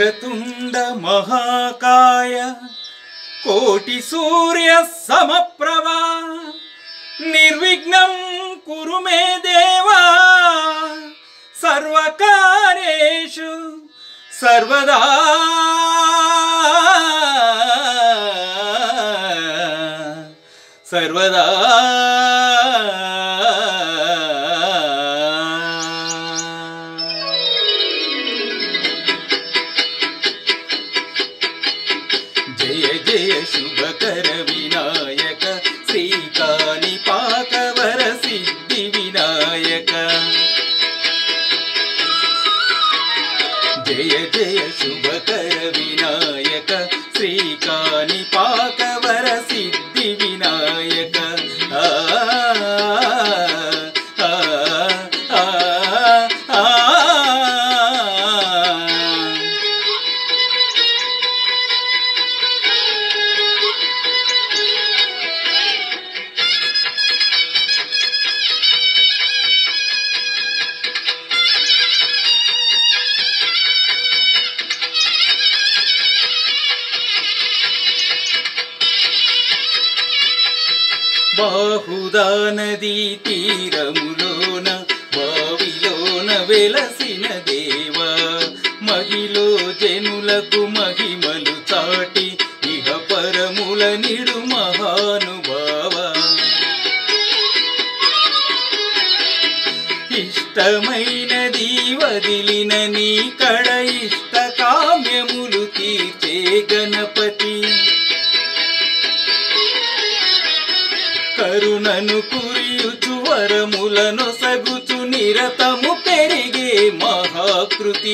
वक्रतुंड महाकाय कोटि सूर्य समप्रभा निर्विघ्नं कुरु मे देवा सर्वकार्येषु सर्वदा सर्वदा जय जय शुभकर विनायक श्रीकानिपाकवर सिद्धि विनायक जय जय शुभकर विनायक श्रीकानिपाकवर सिद्धि विनायक బాహుదా నదీ తీరములోన బావిలోన వెలసిన దేవా మహిలో జనులకు మహిమలు చాటి ఇహ పరముల నిడు మహానుభావా ఇష్టమైనది వదిలిన నీ కడ ఇష్ట కామ్యములు తీర్చే గణపతి కరుణను కురియుచు వరములను సగుచు నిరతము పెరిగే మహాకృతి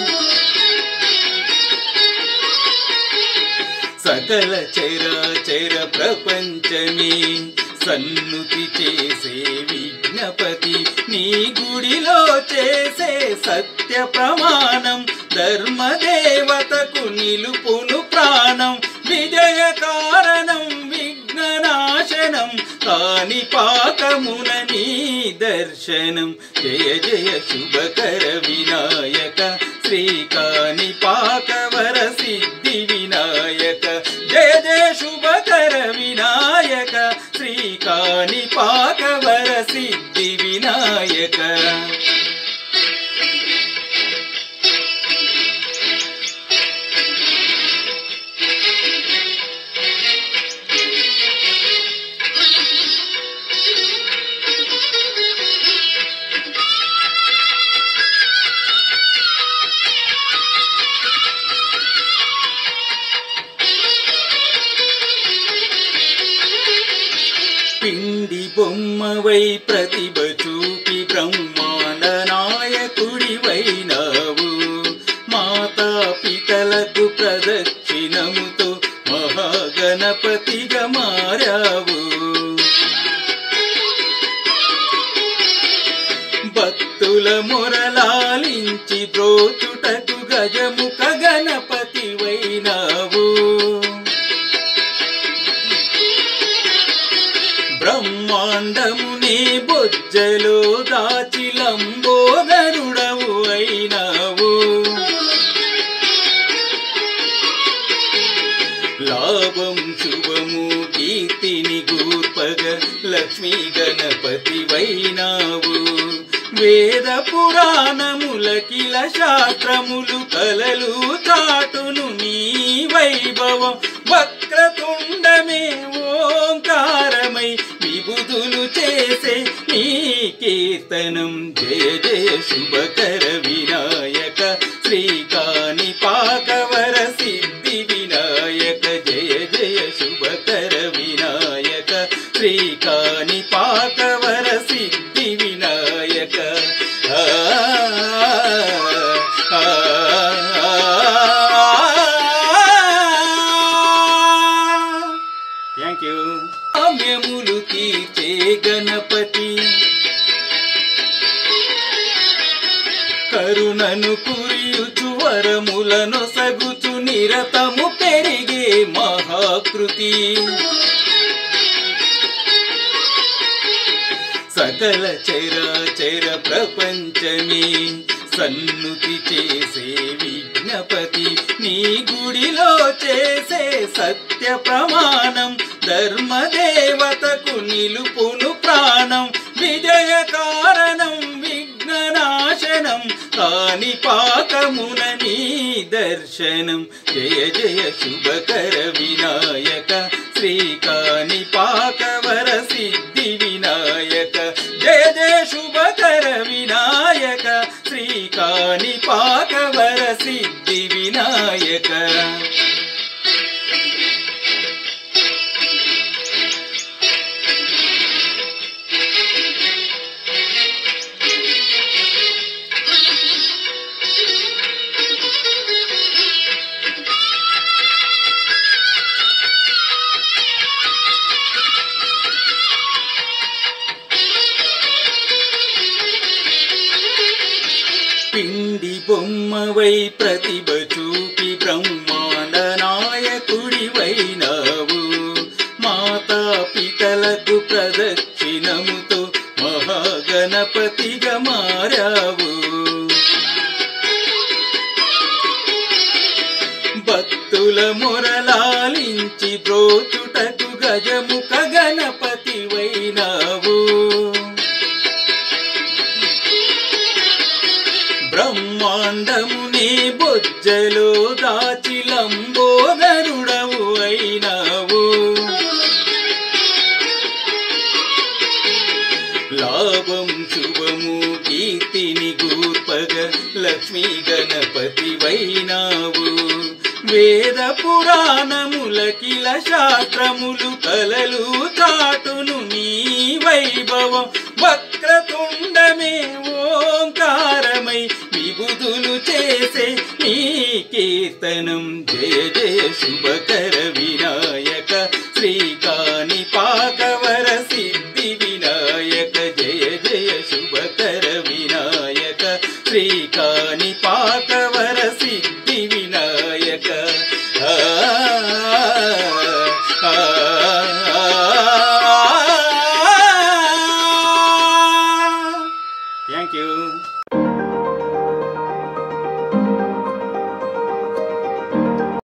సకల చరాచర ప్రపంచమే సన్నుతి చేసే విజ్ఞపతి నీ గుడిలో చేసే సత్య ప్రమాణం ధర్మదేవతకు నిలుపును ప్రాణం విజయ కారణం విఘ్ననాశనం కానిపాకమున నీ దర్శనం జయ జయ శుభకర వినాయక శ్రీకానిపాకవర సిద్ధి వినాయక జయ జయ శుభకర వినాయక శ్రీకానిపాకవర సిద్ధి వినాయక పిండి బొమ్మవై ప్రతిభ చూపి బ్రహ్మాండ నాయకుడివైనావు మాతా పితలకు ప్రదక్షిణముతో మహాగణపతిగా మారావు భక్తుల మొరలాలించి బ్రోచుటకు గజముఖ గణపతివైనావు బ్రహ్మాండమునే బొజ్జలో దాచి లంబోదరుడవు అయినావు లాభం శుభము కీర్తిని గూర్పగ లక్ష్మీ గణపతివైనావు వేద పురాణములకిల శాస్త్రములు కలలు చాటును నీ వైభవం వక్రతుండమే ఓంకారమై విభుదులు చేసే నీ కీర్తనం జయ జయ శుభకర వినాయక శ్రీకానిపాకవర సిద్ధి వినాయక జయ జయ శుభకర వినాయక శ్రీకానిపాకవర సిద్ధి వినాయక థ్యాంక్ యూ కామ్యములు తీర్చే గణపతి కరుణను కురియుచు వరములను సగుచు నిరతము పెరిగే మహాకృతి సకల చరాచర ప్రపంచమే సన్నుతి చేసే విఘ్నపతి గుడిలో చేసే సత్య ప్రమాణం ధర్మదేవతకు నిలుపును ప్రాణం విజయ కారణం విఘ్ననాశనం కాణిపాకమున నీ దర్శనం జయ జయ శుభకర వినాయక శ్రీ కాణిపాకవర సిద్ధి వినాయక జయ జయ శుభకర వినాయక శ్రీ కాణిపాకవర సిద్ధి వినాయక పిండి బొమ్మవై ప్రతిభ చూపి బ్రహ్మాండ నాయకుడివైనావు మాతా పితలకు ప్రదక్షిణముతో మహాగణపతిగా మారావు భక్తుల మొరలాలించి బ్రోచుటకు గజముఖ గణపతివైనావు బ్రహ్మాండమునే బొజ్జలో దాచి లంబోదరుడవు అయినావు లాభం శుభము కీర్తిని గూర్పగ లక్ష్మీ గణపతివైనావు వేద పురాణములకిల శాస్త్రములు కలలు చాటును నీ వైభవం వక్రతుండమే ఓంకారమై విభుదులు చేసే నీ కీర్తనం జయ జయ శుభ